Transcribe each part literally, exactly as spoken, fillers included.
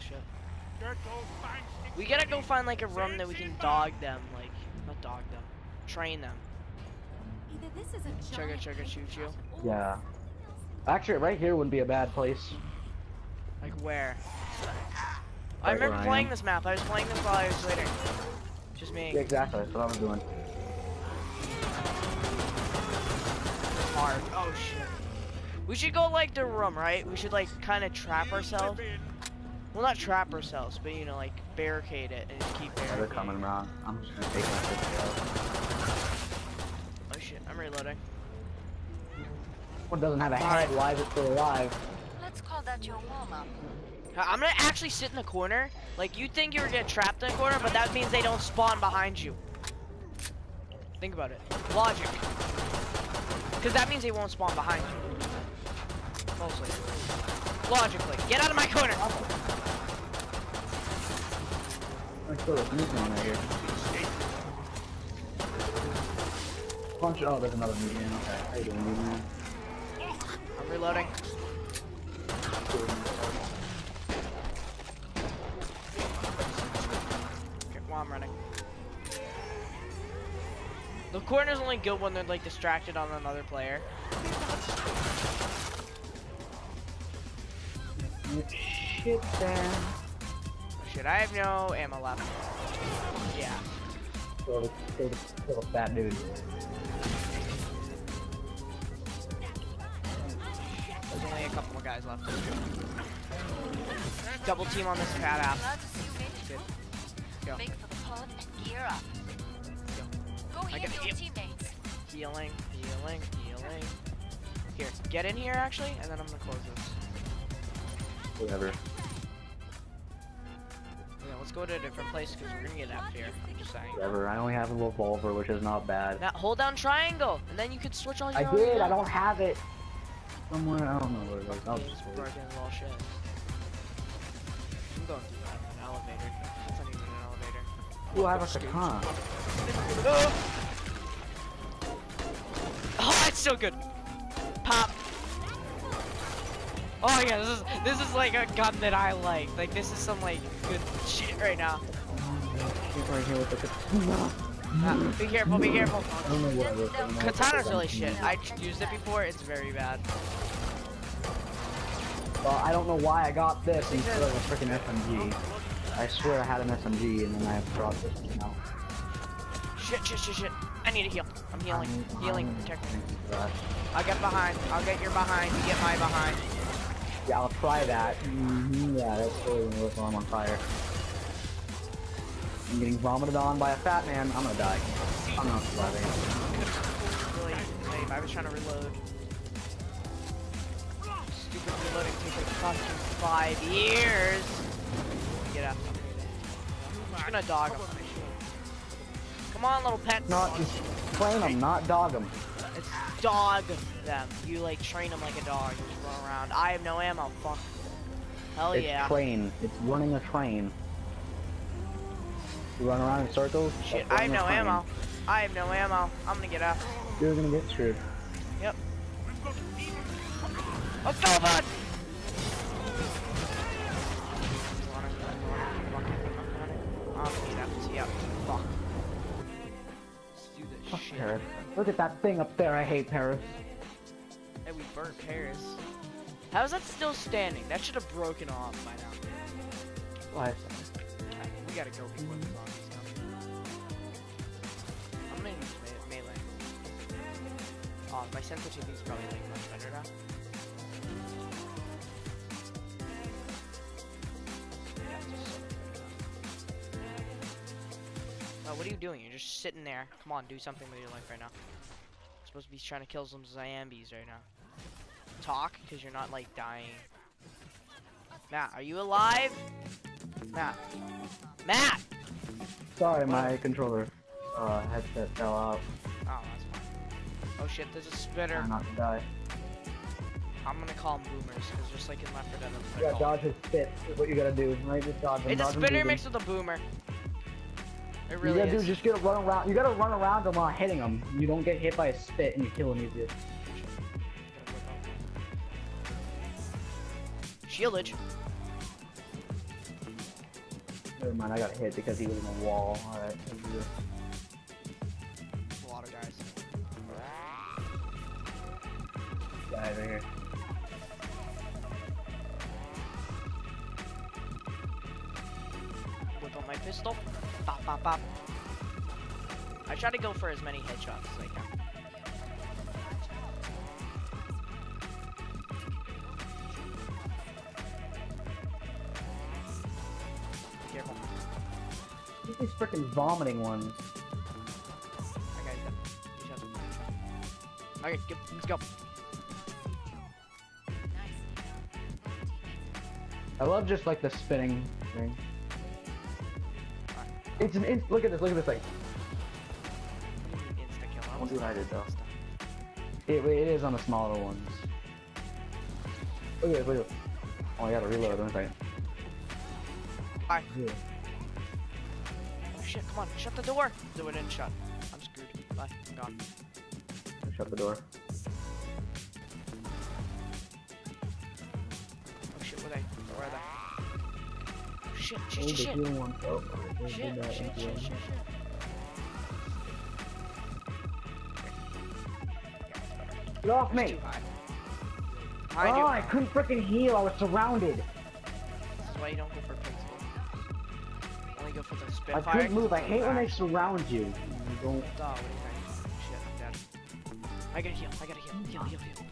shit. We gotta go find like a room that we can dog them, like not dog them, train them. Either this is a Chugga giant chugga choo choo. Yeah. Actually, right here wouldn't be a bad place. Like where? I Right remember where I playing am. this map. I was playing this while I was waiting. Just me. Yeah, exactly. That's what I was doing. Hard. Oh shit. We should go like the room, right? We should like kind of trap ourselves. Well, not trap ourselves, but you know, like barricade it and just keep Yeah, they're barricading. coming around. I'm just gonna take my shit out. Oh shit, I'm reloading. One doesn't have a head. Why is it still alive? Let's call that your warm-up. I'm gonna actually sit in the corner. Like, you think you were getting trapped in the corner, but that means they don't spawn behind you. Think about it. Logic. Because that means they won't spawn behind you. Mostly. Logically. Get out of my corner! Let's throw this nuke on right here. Punch. Oh, there's another nuke man. Okay. How you doing, nuke man? I'm reloading. Okay, well, I'm running. The corner's only good when they're like distracted on another player. Shit, Dan. Oh shit, I have no ammo left. Yeah. Kill the, kill the, kill the fat dude. There's only a couple more guys left. Double team on this fat ass. Glad to see you made it. Good. Go. Make for the pod and gear up. Go. Go I heal gotta your heal. teammates. Healing, healing, healing. Here, get in here actually, and then I'm gonna close this. Whatever. Yeah, let's go to a different place because we're gonna get after here. I'm just saying. Whatever. I only have a revolver, which is not bad. Now hold down triangle, and then you can switch all your. I other did. I guns. don't have it. Somewhere. I don't know where it was. I'll Game's just wait. broken as all shit. I'm going through that an elevator. That's not even an elevator. Ooh, I have a katana. Oh, it's so good. Pop. Oh yeah, this is this is like a gun that I like. Like this is some like good shit right now. He's right here with the katana. Ah, be careful, be careful. I don't know what it is. I don't know if Katana's it's really something. shit. I used it before. It's very bad. Well, I don't know why I got this instead of a freaking S M G. I swear I had an S M G and then I brought this one out. Shit, shit, shit, shit. I need to heal. I'm healing. I'm- Healing. I'm- Protect me. thank you for that. I'll get behind. I'll get your behind. You get my behind. Yeah, I'll try that. Mm-hmm, yeah, that's totally gonna work while I'm on fire. I'm getting vomited on by a fat man. I'm gonna die. I'm not surviving. Really lame. I was trying to reload. Stupid reloading takes like fucking five years. Get up. I'm just gonna dog him. Come on, little pets. Not just train them, not dog them. It's dog them. You like train them like a dog. You just run around. I have no ammo. Fuck. Hell It's yeah. train. It's running a train. You run around in circles. Shit, that's I have running a no train. ammo. I have no ammo. I'm gonna get up. You're gonna get screwed. Yep. Let's go, bud! I'm gonna get up. See up. Fuck. Let's do this Fuck shit. Paris. Look at that thing up there. I hate Paris. Hey, we burnt Paris. How is that still standing? That should have broken off by now. Why? Alright, we gotta go before the zombies come. I'm gonna use me melee. Oh, my sensitivity is probably like much better now. Yeah, it's just so much better now. Oh, what are you doing? You're just sitting there. Come on, do something with your life right now. You're supposed to be trying to kill some zombies right now. Talk, because you're not like dying. Matt, are you alive? Matt. Matt! Sorry, my controller uh, headset fell out. Oh, that's fine. Oh shit, there's a spitter. Try not to die. I'm gonna call them boomers, because just like in Left four Dead, that's what Yeah, I call dodge his spit is what you gotta do. Right, just dodge them. him. It's a dodge him, spitter beat him. mixed with a boomer. It You really gotta do is. is just get run around. You gotta run around him while hitting him. You don't get hit by a spit and you kill him easier. Shieldage. Never mind, I got hit because he was in a wall. Alright. A lot of guys. Guy over here. Whip up my pistol. Bop, bop, bop. I try to go for as many headshots as I can. Careful. Look at these freaking vomiting ones. That guy's dead. He shots him. Okay, good. Let's go. I love just like the spinning thing. It's an inst- look at this, look at this thing. Insta kill. I won't do what I did though. It, it is on the smaller ones. Look at it, look at it. Oh, I gotta reload in a second. Bye. Yeah. Oh shit, come on, shut the door. The door didn't shut. I'm screwed. Bye, I'm gone. Shut the door. Oh shit, where are they? Where are they? Oh, shit, shit, Oh, shit, the shit. heal one. Oh, there's Shit, the, uh, shit, shit, empty one. shit, shit. Get off It's me! too high. Oh, Behind you. I couldn't freaking heal. I was surrounded. This is why you don't go for pistol. Only go for the I Spitfire. couldn't move. I It's hate when they back. surround you. You don't. Duh, what do you think? Shit, I'm dead. I gotta heal, I gotta heal, heal, heal, heal.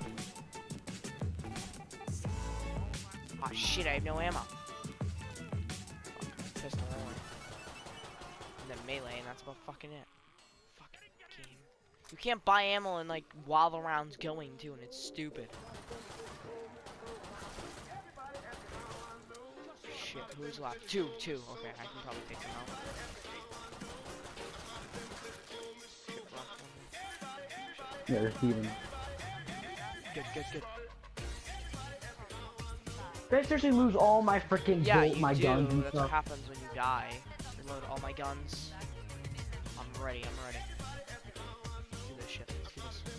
Aw, oh, shit, I have no ammo. Fuck, pistol only. And then melee, and that's about fucking it. Fucking game. You can't buy ammo and like while the round's going too, and it's stupid. Shit, who's left? Two, two. Okay, I can probably take them out. Shit, left one. Yeah, they're healing. Good, good, good. Did I seriously lose all my freaking Yeah, bolt, you my do. guns and That's what stuff? happens when you die. Reload all my guns. I'm ready. I'm ready. Let's do this shit. Let's do this.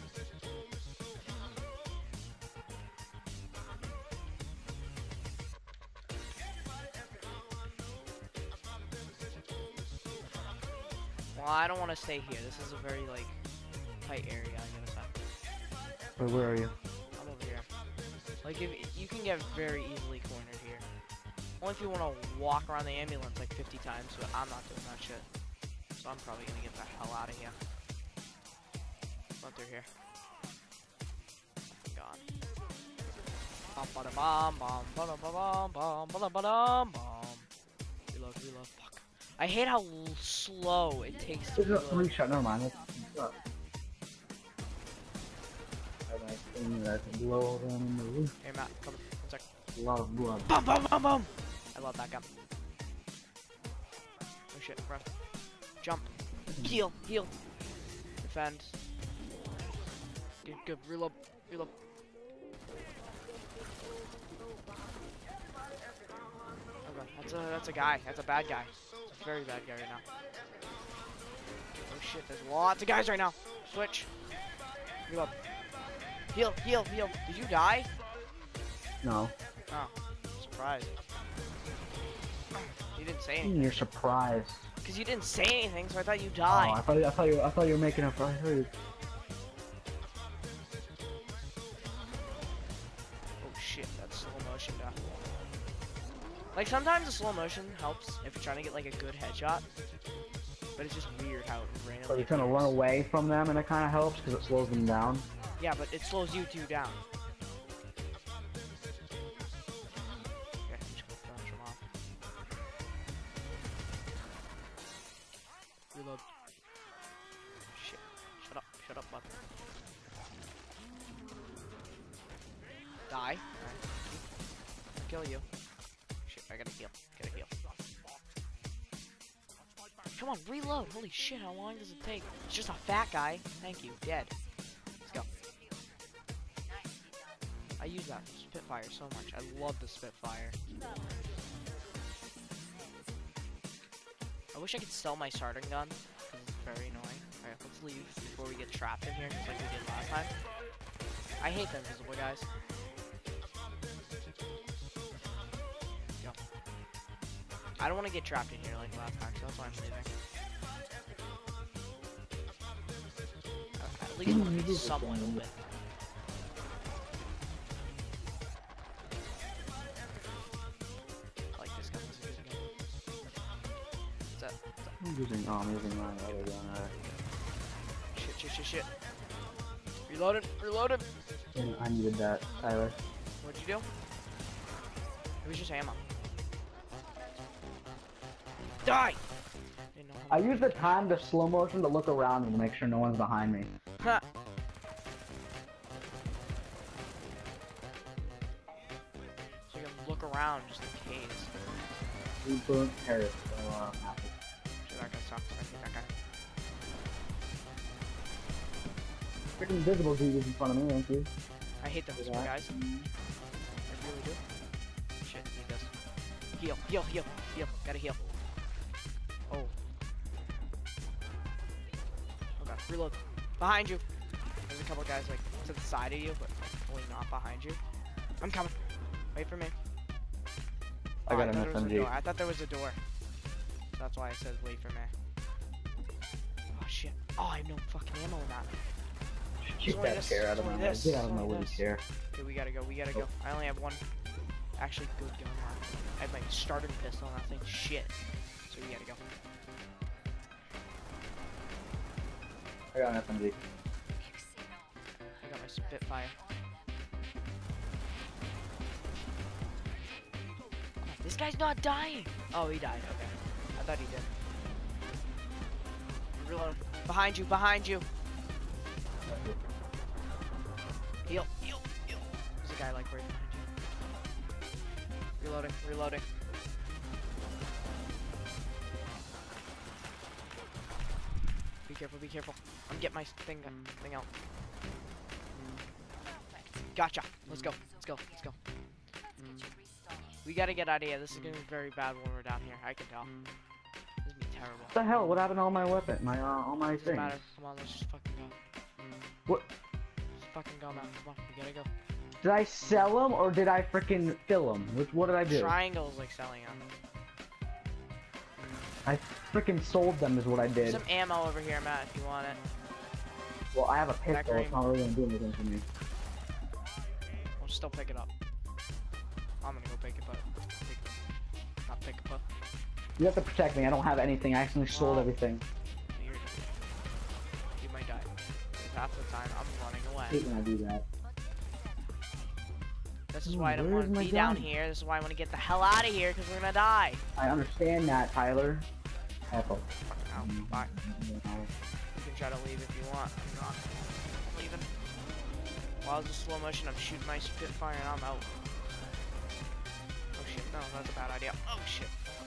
Well, I don't want to stay here. This is a very like tight area. I gotta say. Wait, where are you? I'm over here. Like, if you can get very easily cornered here. Only if you want to walk around the ambulance like fifty times, but I'm not doing that shit. So I'm probably gonna get the hell out of here. Run through here. Gone. Bum ba da bum bum ba da ba bum bum ba da ba dum bum. Reload, reload. Fuck. I hate how l slow it takes to There's a reload. three shot. Never mind. That's up. Have I seen that blow them in the roof? Hey Matt, come. One sec. A lot of blood. Bum bum bum bum. I love that gun. Oh shit, run. Jump. Heal, heal. Defend. Good, good. Reload, reload. Okay, that's a that's a guy. That's a bad guy. It's a very bad guy right now. Oh shit, there's lots of guys right now. Switch. Reload. Heal, heal, heal. Did you die? No. Oh, surprise. You didn't say anything. You're surprised. Because you didn't say anything, so I thought you Oh, died. I thought I thought you I thought you were making up. I heard. Oh shit, that's slow motion death. Like sometimes the slow motion helps if you're trying to get like a good headshot, but it's just weird how it randomly. So you're trying to run appears. away from them, and it kind of helps because it slows them down. Yeah, but it slows you two down. Okay, I'm just gonna finish him off. Reload. Shit. Shut up. Shut up, bud. Die. Alright. Kill you. Shit, I gotta heal. Gotta heal. Come on, reload! Holy shit, how long does it take? It's just a fat guy. Thank you. Dead. Let's go. I use that Spitfire so much. I love the Spitfire. I wish I could sell my starting gun, because it's very annoying. Alright, let's leave before we get trapped in here, just like we did last time. I hate the invisible guys. Go. I don't want to get trapped in here like last time, so that's why I'm leaving. Uh, At least want to be somewhat open. I like this gun. This is a good gun. What's up? What's up? I'm using, oh, I'm using my other gun. Uh, Shit, shit, shit, shit. Reload him, reload him. and I needed that, Tyler. What'd you do? It was just ammo. Die! Didn't know how I use the time to slow motion to look around and make sure no one's behind me. Ha! So you can look around just in case. We burnt Paris, so uh, happy. Shit, that guy sucks. I think that guy. Freaking invisible dude is in front of me, thank you. I hate those Yeah. guys. I really do. Shit, need this. Heal, heal, heal, heal. Gotta heal. Oh. Oh god, reload. Behind you. There's a couple guys like to the side of you, but hopefully not behind you. I'm coming. Wait for me. I Oh, got an thought there was a S M G. door. I thought there was a door. So that's why I said wait for me. Oh shit. Oh, I have no fucking ammo in that. Keep only that this, chair out it's of my only way. this, Get out it's of my only woody this. chair. Okay, we gotta go, we gotta go. I only have one actually good gun left. I have my starting pistol and that thing shit. So we gotta go. I got an S M G. I got my Spitfire. Oh, this guy's not dying! Oh, he died, okay. I thought he did. Reload. Behind you, behind you! Heal, heal, heal. There's a guy like right behind you. Reloading, reloading. Be careful, be careful. I'm getting my thing, thing out. Gotcha. Let's go, let's go, let's go. We gotta get out of here. This is gonna be very bad when we're down here. I can tell. This is gonna be terrible. What the hell? What happened to all my weapon? My, uh, all my Doesn't things? matter. Come on, let's just fucking go. What? Let's fucking go, man. Come on, we gotta go. Did I sell them or did I freaking fill them? Which, what did I do? Triangle's like selling them. I freaking sold them is what I There's did. some ammo over here, Matt, if you want it. Well, I have a pistol. green. It's not really gonna do anything for me. We'll still pick it up. I'm gonna go pick it up. Pick it up. Not pick it up. You have to protect me. I don't have anything. I accidentally sold Well, everything. You're, you might die. Because half the time, I'm running I away. hate when I do that. This is Ooh, why I don't where's want to my be down gun? here. This is why I want to get the hell out of here, because we're gonna die. I understand that, Tyler. Apple. Ow, bye. You can try to leave if you want. I'm not leaving. While it's a slow motion, I'm shooting my Spitfire and I'm out. Oh shit, no, that's a bad idea. Oh shit.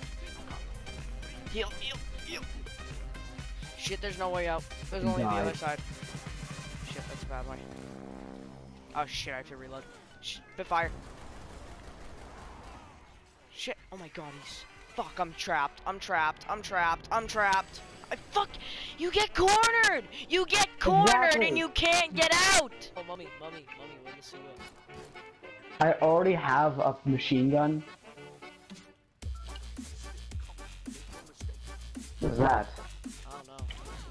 Heal, heal, heal. Shit, there's no way out. There's You only the died. other side. Shit, that's a bad way. Oh shit, I have to reload. Spitfire. Shit, oh my god, he's... Fuck, I'm trapped. I'm trapped. I'm trapped. I'm trapped. I fuck. You get cornered. You get cornered Exactly. and you can't get out. Oh, mommy, mommy, mommy, when to see you. I already have a machine gun. What's that? I don't know.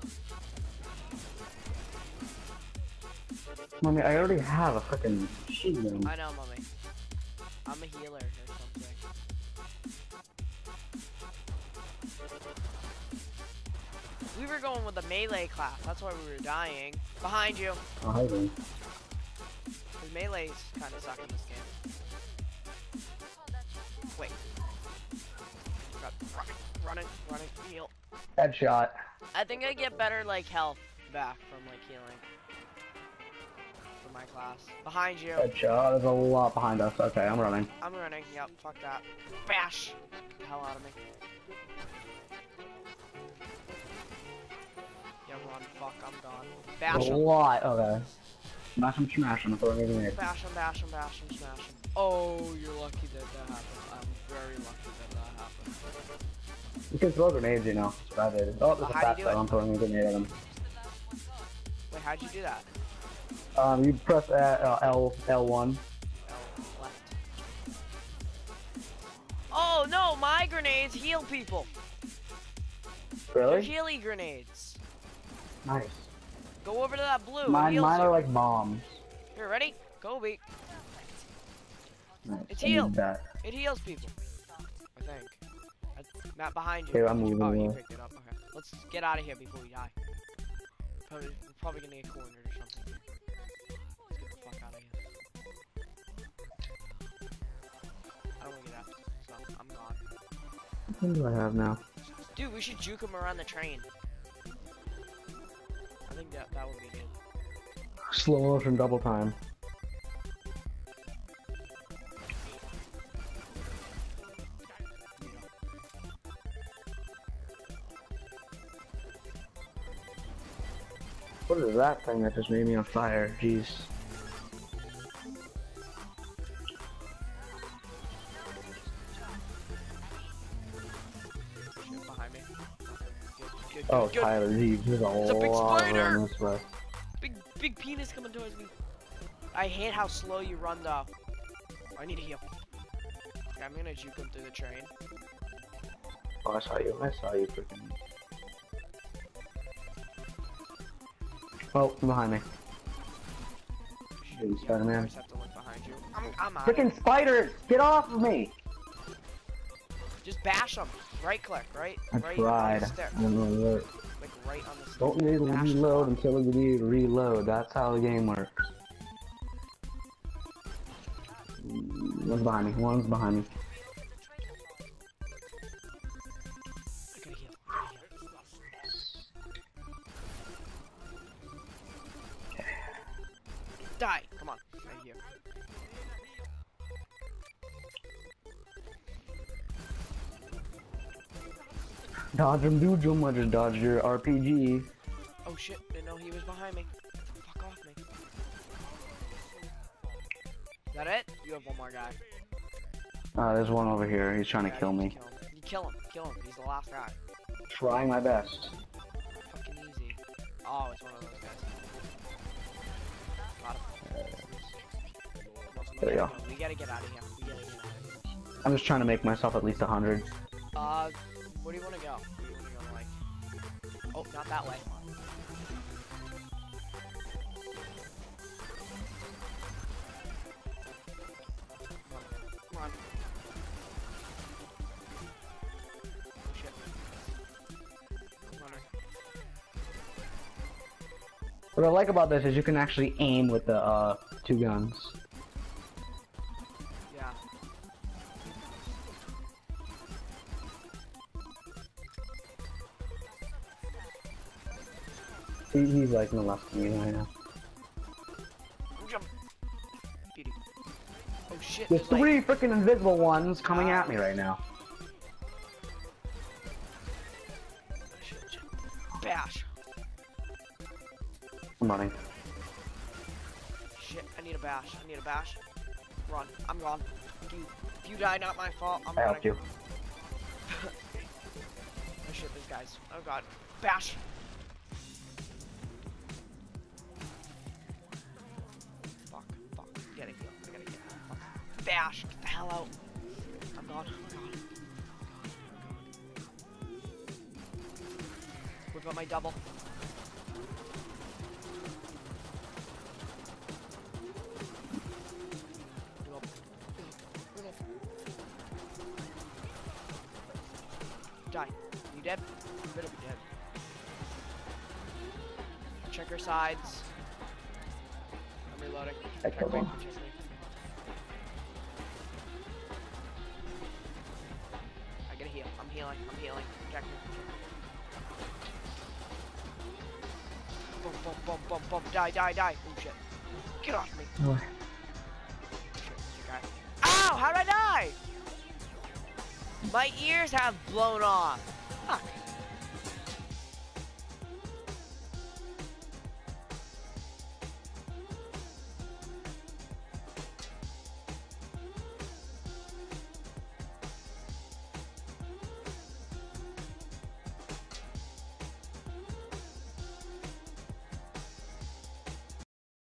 Mommy, I already have a freaking machine gun. I know, mommy. I'm a healer or something. We were going with the melee class. That's why we were dying. Behind you. Oh, hi there. Because melees kind of suck in this game. Wait. God, running, running, running, heal. Headshot. I think I get better, like, health back from, like, healing. For my class. Behind you. Headshot. There's a lot behind us. Okay, I'm running. I'm running. Yep, fuck that. Bash! Get the hell out of me. Yeah, run. Fuck, I'm gone. Bash There's a him. lot. Okay. Smash him, smash him. That's what I'm gonna make. Bash him, bash him, bash him, smash him. Oh, you're lucky that that happened. I'm very lucky that that happened. You can throw grenades, you know. That's what I did. Oh, there's a How fat do you do guy. it? I'm throwing a grenade at him. Wait, how'd you do that? Um, you press uh, uh, L L one. L left. Oh no, my grenades heal people. They're Really? healy grenades. Nice. Go over to that blue. Mine, it heals mine you. are like bombs. Here, ready? Kobe. Nice. It's I need healed. that. It heals people. I think. That's Matt, behind you. Here, I'm moving Oh, you away. picked it up. Okay. Let's get out of here before we die. Probably, we're probably gonna get cornered or something. Let's get the fuck out of here. I don't wanna get out, so I'm gone. What do I have now? Dude, we should juke him around the train. I think that that would be good. Slow motion double time. What is that thing that just made me on fire? Jeez. Shit behind me. Good, good, Oh, good, good. Tyler, geez, there's a It's a big lot spider! on this way. Big, big penis coming towards me. I hate how slow you run though. I need to heal. Okay, I'm gonna juke him through the train. Oh, I saw you. I saw you freaking. Oh, behind me. Hey, Yeah, Spider-Man. I just have to look behind you. I'm, I'm out. Freaking spiders! Get off of me! Just bash them. Right click, right? I right tried. On the stair. I don't know what. Like right on the stair. Don't need to Bash them. reload until you need to reload. That's how the game works. One's behind me. One's behind me. I gotta heal. I gotta heal. Die! Come on. Right here. Dodge him, dude. I just dodged your R P G. Oh shit, didn't know he was behind me. Fuck off me. Is that it? You have one more guy. Uh, there's one over here. He's trying Yeah, to kill you me. just Kill him. You kill him. Kill him. He's the last guy. Trying my best. Fucking easy. Oh, it's one of those guys. Got him. There you go. We gotta get out of here. We gotta get out of here. I'm just trying to make myself at least a hundred. Uh, where do you want to go? Where do you want to go, like? Oh, not that way. Come on. Shit. I'm running. What I like about this is you can actually aim with the uh, two guns. Yeah. He, he's like in the left of me right now. Jump. Beauty. Oh shit. There's like- three freaking invisible ones coming at me right now. Shit, shit. Bash. I'm running. Shit, I need a bash. I need a bash. Run. I'm gone. If you, if you die, not my fault. I'm I running. helped you. Oh shit, these guys. Oh god. Bash. Fuck, fuck. I gotta heal. I gotta get out. Fuck. Bash. Get the hell out. I'm gone. I'm gone. I'm gone. Whip out my double. Die. You dead? You better be dead. Check her sides. I'm reloading. I Check killed me, one. check me. I gotta heal. I'm healing. I'm healing. Check me. Boom, boom, boom, boom, boom. Die, die, die. Oh shit. Get off me. Oh. Shit, there's a guy. Ow! How'd I die? My ears have blown off.